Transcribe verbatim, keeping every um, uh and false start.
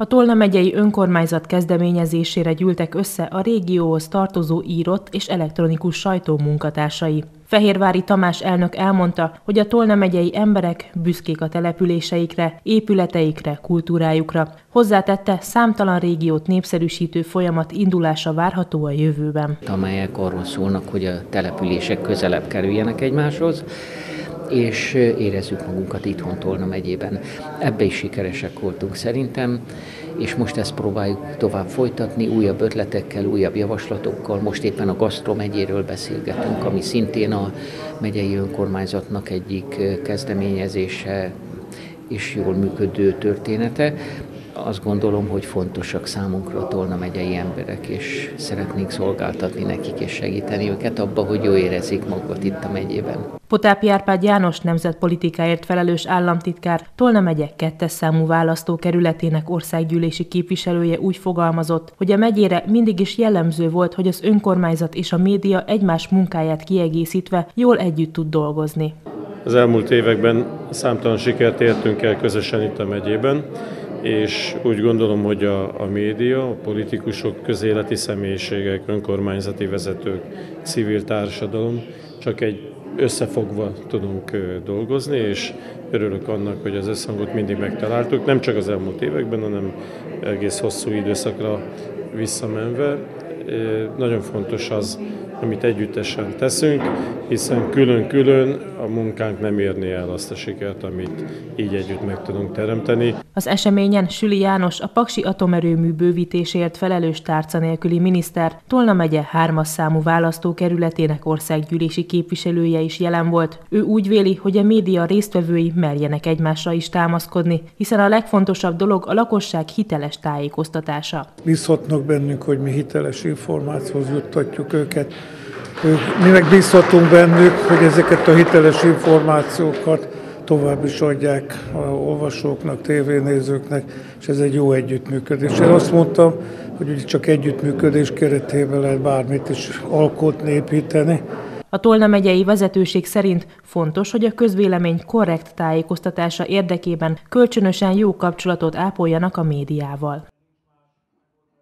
A Tolna megyei önkormányzat kezdeményezésére gyűltek össze a régióhoz tartozó írott és elektronikus sajtó munkatársai. Fehérvári Tamás elnök elmondta, hogy a Tolna megyei emberek büszkék a településeikre, épületeikre, kultúrájukra. Hozzátette, számtalan régiót népszerűsítő folyamat indulása várható a jövőben. Amelyek arról szólnak, hogy a települések közelebb kerüljenek egymáshoz, és érezzük magunkat itthon Tolna megyében. Ebbe is sikeresek voltunk szerintem, és most ezt próbáljuk tovább folytatni, újabb ötletekkel, újabb javaslatokkal. Most éppen a Gasztro megyéről beszélgetünk, ami szintén a megyei önkormányzatnak egyik kezdeményezése és jól működő története. Azt gondolom, hogy fontosak számunkra a Tolna megyei emberek, és szeretnénk szolgáltatni nekik és segíteni őket abba, hogy jól érezzék magukat itt a megyében. Potápi Árpád János nemzetpolitikáért felelős államtitkár, Tolna megye kettes számú választókerületének országgyűlési képviselője úgy fogalmazott, hogy a megyére mindig is jellemző volt, hogy az önkormányzat és a média egymás munkáját kiegészítve jól együtt tud dolgozni. Az elmúlt években számtalan sikert értünk el közösen itt a megyében, és úgy gondolom, hogy a, a média, a politikusok, közéleti személyiségek, önkormányzati vezetők, civil társadalom csak egy összefogva tudunk dolgozni, és örülök annak, hogy az összhangot mindig megtaláltuk, nem csak az elmúlt években, hanem egész hosszú időszakra visszamenve. Nagyon fontos az, amit együttesen teszünk, hiszen külön-külön a munkánk nem érné el azt a sikert, amit így együtt meg tudunk teremteni. Az eseményen Süli János, a paksi atomerőmű bővítéséért felelős tárca nélküli miniszter, Tolna megye hármas számú választókerületének országgyűlési képviselője is jelen volt. Ő úgy véli, hogy a média résztvevői merjenek egymásra is támaszkodni, hiszen a legfontosabb dolog a lakosság hiteles tájékoztatása. Bízhatnak bennünk, hogy mi hiteles információhoz juttatjuk őket. Mi meg bízhatunk bennük, hogy ezeket a hiteles információkat tovább is adják a olvasóknak, tévénézőknek, és ez egy jó együttműködés. Én azt mondtam, hogy csak együttműködés keretében lehet bármit is alkotni, építeni. A Tolna megyei vezetőség szerint fontos, hogy a közvélemény korrekt tájékoztatása érdekében kölcsönösen jó kapcsolatot ápoljanak a médiával.